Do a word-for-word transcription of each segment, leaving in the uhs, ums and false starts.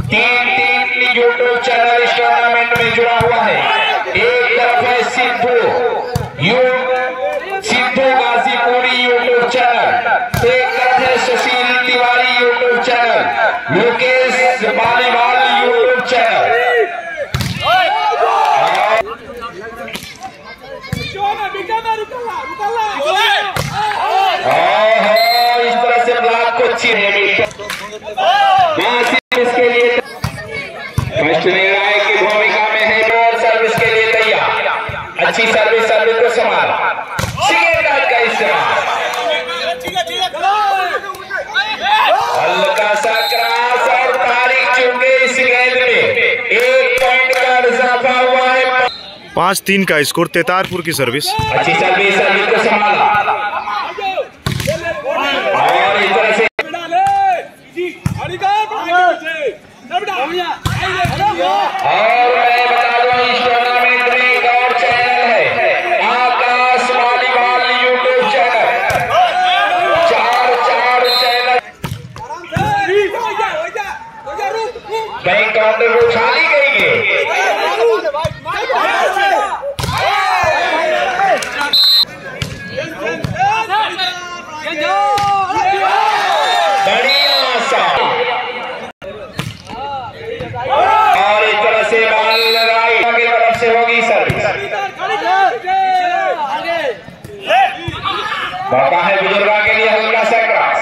तीन तीन YouTube channel इस टूर्नामेंट में जुड़ा हुआ है। एक तरफ है सिद्धू यू सिद्धू गाजीपुरी यूट्यूब चैनल, एक तरफ है Sushil Tiwari YouTube channel, Mukesh Baliwal YouTube channel. इस तरह से ब्लॉक को इसके लिए फर्स्ट निर्णायक की भूमिका में है और सर्विस के लिए तैयार। अच्छी सर्विस सर्विस को संभाल का इस्तेमाल, हल्का सा क्रॉस और तारीख चुके इस गेंद में एक पॉइंट का इजाफा हुआ है। पांच तीन का स्कोर तेतारपुर की सर्विस। अच्छी सर्विस सर्विस को संभाला और इस तरह से और मैं बता दूं इस टूर्नामेंट में एक और चैनल है आकाश वालीवाल यूट्यूब चैनल। चार चार चैनल बैंक काउंटर को उछाली गई है। और इस तरह से बॉल लगाई आगे तरफ से होगी सर्विस। मौका है बुजुर्गा के लिए हल्का सा क्रॉस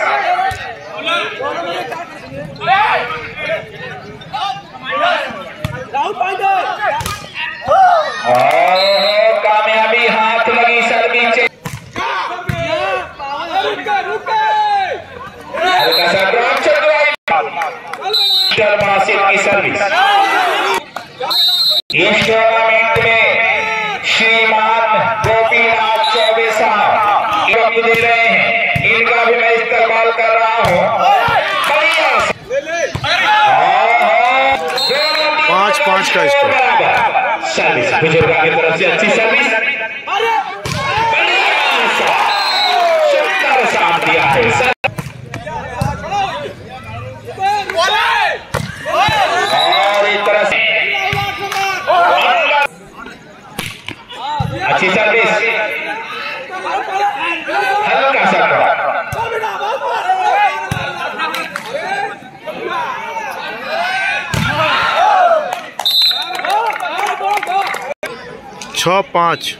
और कामयाबी हाथ लगी सर्विस। हल्का सा ड्रॉप की सर्विस। इस टूर्नामेंट में श्रीमान गोपीनाथ चौबे साहब दे रहे हैं, इनका भी मैं इस्तेमाल कर रहा हूँ। पांच पांच का स्कोर। सर्विस बुजुर्ग की तरफ से अच्छी सर्विस, सुंदर साथ दिया है। अच्छी सर्विस, हल्का सा छह पांच।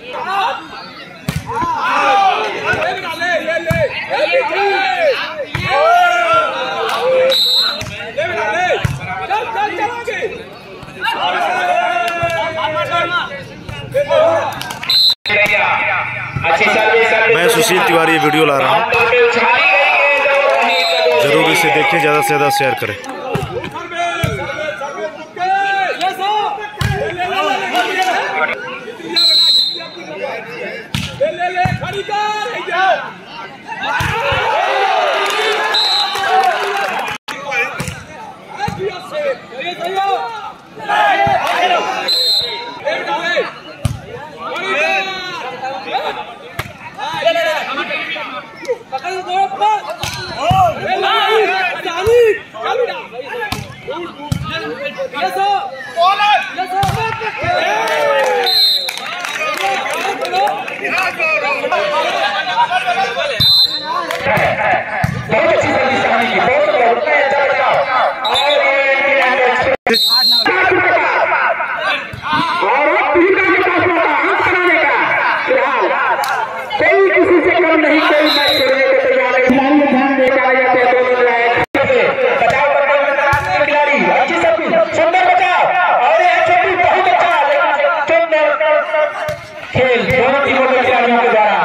मैं सुशील तिवारी वीडियो ला रहा हूँ, जरूर इसे देखें, ज्यादा से ज्यादा शेयर करें। कोई किसी से कम नहीं, कोई मैच खेलने को तैयार है। ध्यान देखा जाता है दोनों बचाव करने खिलाड़ी, अच्छी सर्विस, सुंदर बचाव और छोटी बहुत अच्छा सुंदर खेल दोनों टीमों के खिलाड़ियों के द्वारा।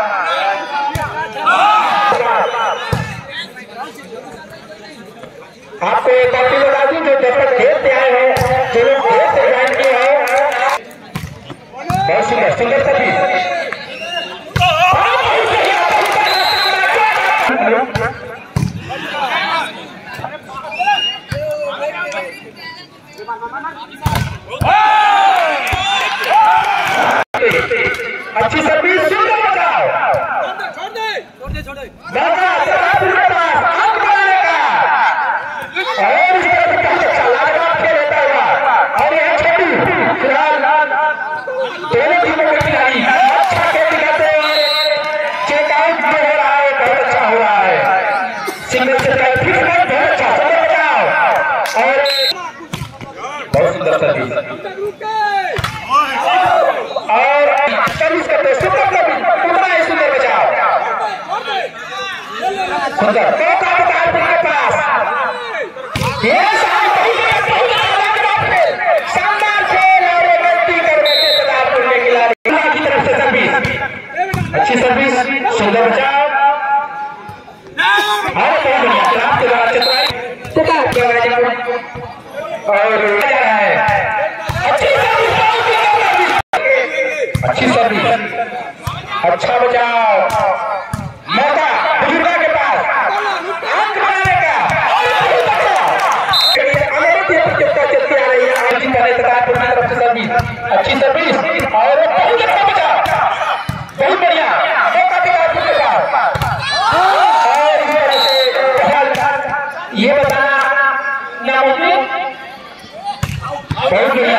आपको एक बात बता दूं, जो जब तक खेल से आए हो, जो लोग खेल से ज्वाइन किए हो, बहुत सुंदर सुंदर सर्विस। अच्छी सर्विस, सुंदर बचाव, और इस तरफ अच्छा लगा। तरफ सर्विस और सर्विस करते सुंदर सर्विस पूरा है सुंदर बचाव सुंदर तो कामदार के पास ये सारी शानदार खेल और गलती कर बैठे तदारपुर के खिलाड़ी की तरफ से सर्विस अच्छी सर्विस सुंदर बचाव और अच्छी सर्विस अच्छा बचाव मौका बुजुर्गा के पास अंक बनाने का प्रतियोगिता चलती आ रही है आयोजित करने तदारपुर की तरफ से सर्विस अच्छी सर्विस और बहुत अच्छा बचाव बहुत बढ़िया मौका तदारपुर के पास और इस तरह से ये बताना नामुमकिन बहुत बढ़िया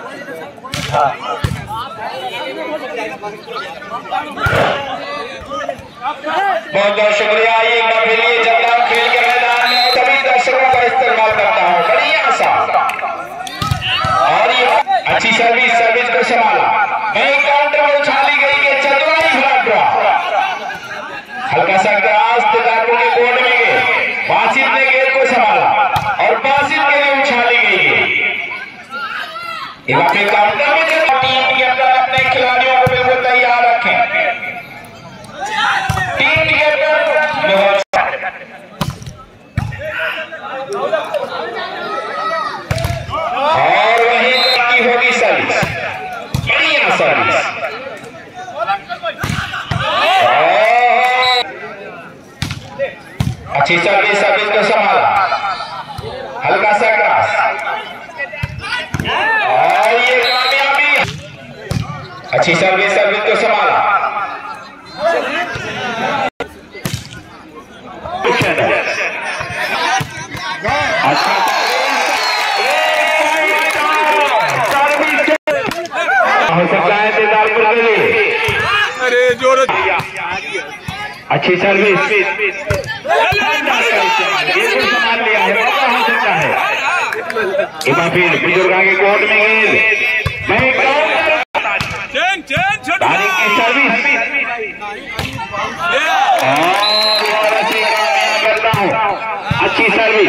बहुत बहुत शुक्रिया। एक बार फिर ये जबरदस्त खेल के मैदान में सभी दर्शकों का इस्तेमाल करता हूँ बढ़िया सा और ये अच्छी सर्विस सर्विस को संभाला वही काउंटर में उछाली गई है चतुराई फ्लैट ड्रॉ हल्का सा ग्रास तदारपुर के कोर्ट में गए बासित ने गेंद को संभाला और बासित के लिए उछाली गई है एक बार फिर काउंटर में टीम के अंदर अपने खिलाड़ियों को बिल्कुल तैयार रखें टीम के अंदर और वहीं की होगी सर्विस बढ़िया सर्विस अच्छी सर्विस सर्विस को संभाला हल्का सा क्रॉस और ये कामयाबी अच्छी सर्विस सर्विस को संभाला अच्छा हो सकता है तदारपुर के लिए अरे जोर अच्छी सर्विस संभाल लिया है मौका हो सकता है एक बार फिर बुजुर्गा के कोर्ट में गेंद मैं की सर्विस करता हूँ अच्छी सर्विस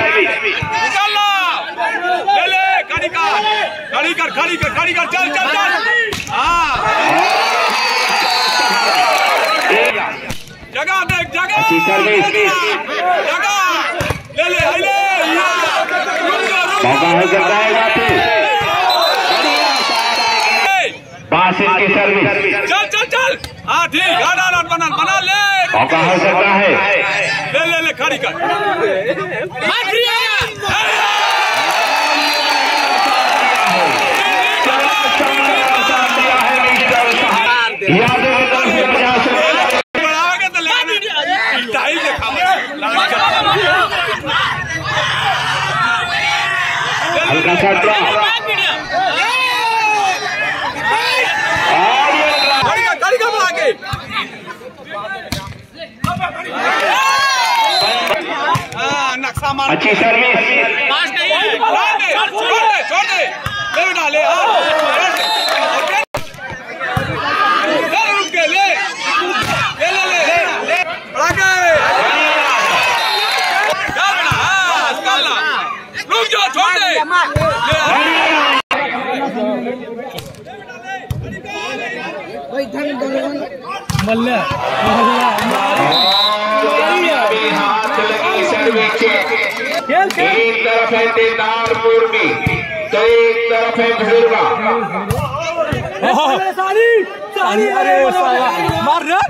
खड़ी कर खड़ी कर खड़ी कर चल चल चल जगह देख जगह अच्छी सर्विस जगह ले ले ले मौका हो सकता है बासित की सर्विस चल चल चल हाँ ठीक गाना बना बना ले मौका हो सकता है ले ले ले खड़ी कर यादव की तरफ से पचास बढ़ाओगे तो ढाई देखा हल्का सा अच्छी सर्विस छोड़ दे छोड़ दे ले डाले रुक के ले ले ले ले रुक जाओ छोड़ दे मल्ले एक तरफ है तदारपुर की तो एक तरफ है बुजुर्गा सारी सारी अरे मार रहा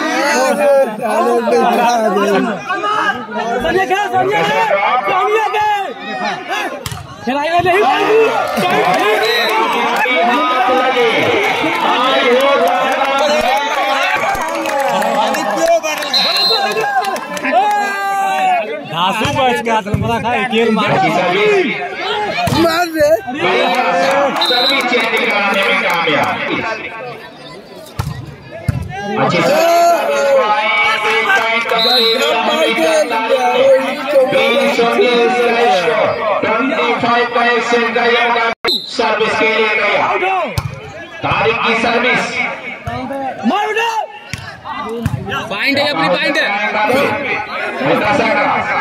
घासू बच गया तो पता था केल मार मार दे सर्विस चेंज कराने में कामयाब अच्छी सर्विस के लिए गया, तारिक की सर्विस पॉइंट है अपनी पॉइंट है हल्का सा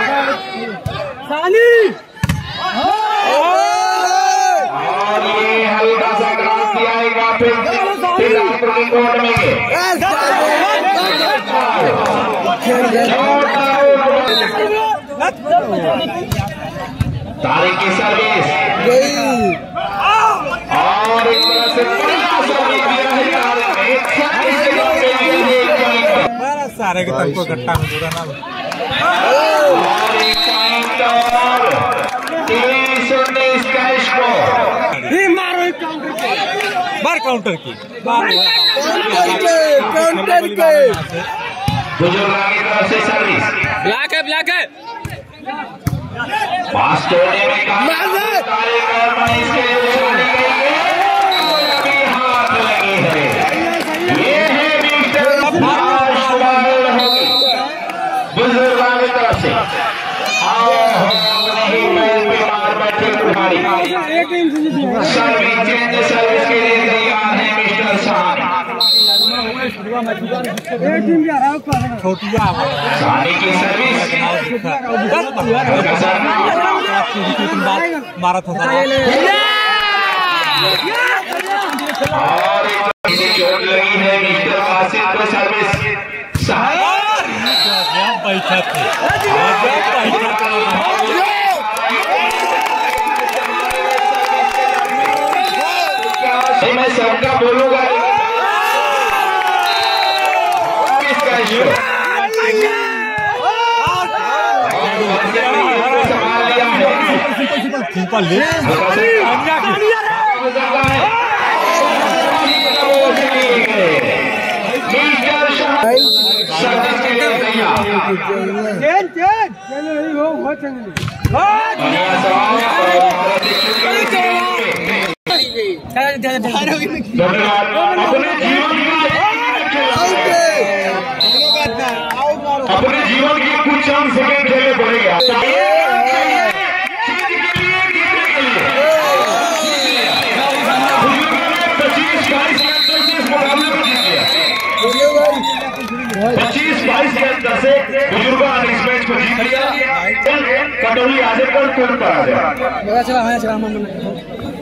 और ये हल्का सा क्रॉस दिया है फिर फिर कोर्ट में गए तारिक की सर्विस और एक तरह से बढ़िया सर्विस दिया है तारिक ने छत्तीस सेकंड में दिया सारे के तनको घट्टा में पूरा ना और एक पॉइंट और तेईस उन्नीस का स्कोर। ये मारो एक काउंटर के बार काउंटर की काउंटर के बुजुर्ग की तरफ से सर्विस ब्लैक है ब्लैक है पास तोड़ने में तारिक और मनीष के लिए उछाली गई है अभी हाथ लगी है। ये है मिस्टर बुजुर्गों की तरफ से आओ नहीं मैं बीमार बैठे उठाड़ी सर्विस चेंज सर्विस के लिए तैयार है मिस्टर साहब। सानी की सर्विस मारा था और चोट लगी है मिस्टर आसिफ को सर्विस बैठा थे मैं सबका बोलूंगा इसका इशू संभाल लिया है सिंपल ले सर्विस के लिए तैयार अपने जीवन की कुछ चंद सेकंड खेलने पड़ेगा पच्चीस बाईस के अंदर से इस मुकाबले को जीत गया पच्चीस बाईस के अंदर से बुजुर्गों ने इस मैच को जीत लिया। कटौली आजमगढ़ कोर्ट पर आ गया।